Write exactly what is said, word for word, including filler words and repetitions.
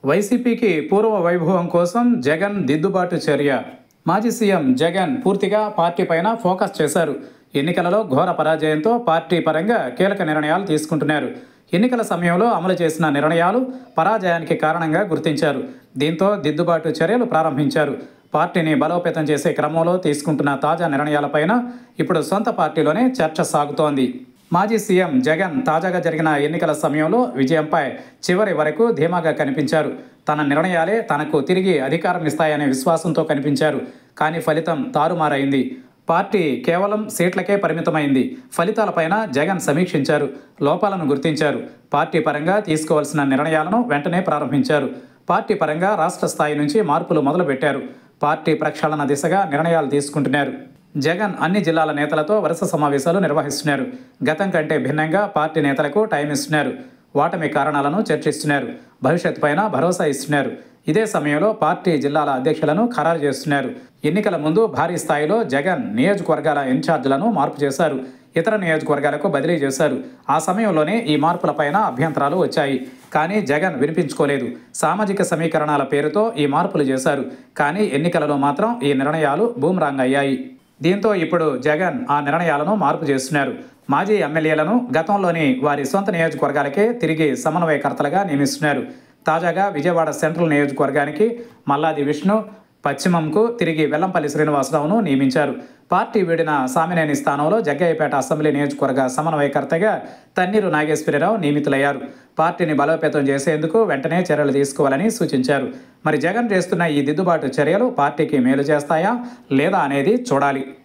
వైసీపీకి పూర్వ వైభవం కోసం జగన్ దిద్దుబాటు చర్య. మాజీ సీఎం జగన్ పూర్తిగా పార్టీ పైన ఫోకస్ చేశారు. ఎన్నికలలో ఘోర పరాజయంతో పార్టీ పరంగా కీలక నిర్ణయాలు తీసుకుంటున్నారు. ఎన్నికల సమయంలో అమలు చేసిన నిర్ణయాలు పరాజయానికి కారణంగా గుర్తించారు. దీంతో దిద్దుబాటు చర్యలు ప్రారంభించారు. పార్టీని బలోపేతం చేసే క్రమంలో తీసుకుంటున్న తాజా నిర్ణయాలపైన ఇప్పుడు సొంత పార్టీలోనే చర్చ సాగుతోంది. మాజీ సీఎం జగన్ తాజాగా జరిగిన ఎన్నికల సమయంలో విజయంపై చివరి వరకు ధీమాగా కనిపించారు. తన నిర్ణయాలే తనకు తిరిగి అధికారం ఇస్తాయనే విశ్వాసంతో కనిపించారు. కానీ ఫలితం తారుమారైంది. పార్టీ కేవలం సీట్లకే పరిమితమైంది. ఫలితాలపైన జగన్ సమీక్షించారు. లోపాలను గుర్తించారు. పార్టీ పరంగా తీసుకోవాల్సిన నిర్ణయాలను వెంటనే ప్రారంభించారు. పార్టీ పరంగా రాష్ట్ర స్థాయి నుంచి మార్పులు మొదలుపెట్టారు. పార్టీ ప్రక్షాళన దిశగా నిర్ణయాలు తీసుకుంటున్నారు. జగన్ అన్ని జిల్లాల నేతలతో వరుస సమావేశాలు నిర్వహిస్తున్నారు. గతం కంటే భిన్నంగా పార్టీ నేతలకు టైం ఇస్తున్నారు. ఓటమి కారణాలను చర్చిస్తున్నారు. భవిష్యత్తు పైన భరోసా ఇస్తున్నారు. ఇదే సమయంలో పార్టీ జిల్లాల అధ్యక్షులను ఖరారు చేస్తున్నారు. ఎన్నికల ముందు భారీ స్థాయిలో జగన్ నియోజకవర్గాల ఇన్ఛార్జీలను మార్పు చేశారు. ఇతర నియోజకవర్గాలకు బదిలీ చేశారు. ఆ సమయంలోనే ఈ మార్పులపైన అభ్యంతరాలు వచ్చాయి. కానీ జగన్ వినిపించుకోలేదు. సామాజిక సమీకరణాల పేరుతో ఈ మార్పులు చేశారు. కానీ ఎన్నికలలో మాత్రం ఈ నిర్ణయాలు బూమ్రాంగ్ అయ్యాయి. దీంతో ఇప్పుడు జగన్ ఆ నిర్ణయాలను మార్పు చేస్తున్నారు. మాజీ ఎమ్మెల్యేలను గతంలోని వారి సొంత నియోజకవర్గాలకే తిరిగి సమన్వయకర్తలుగా నియమిస్తున్నారు. తాజాగా విజయవాడ సెంట్రల్ నియోజకవర్గానికి మల్లాది విష్ణు, పశ్చిమంకు తిరిగి వెల్లంపల్లి శ్రీనివాసరావును నియమించారు. పార్టీ వీడిన సామినేని స్థానంలో జగ్గయ్యపేట అసెంబ్లీ నియోజకవర్గ సమన్వయకర్తగా తన్నీరు నాగేశ్వరరావు నియమితులయ్యారు. పార్టీని బలోపేతం చేసేందుకు వెంటనే చర్యలు తీసుకోవాలని సూచించారు. మరి జగన్ చేస్తున్న ఈ దిద్దుబాటు చర్యలు పార్టీకి మేలు చేస్తాయా లేదా అనేది చూడాలి.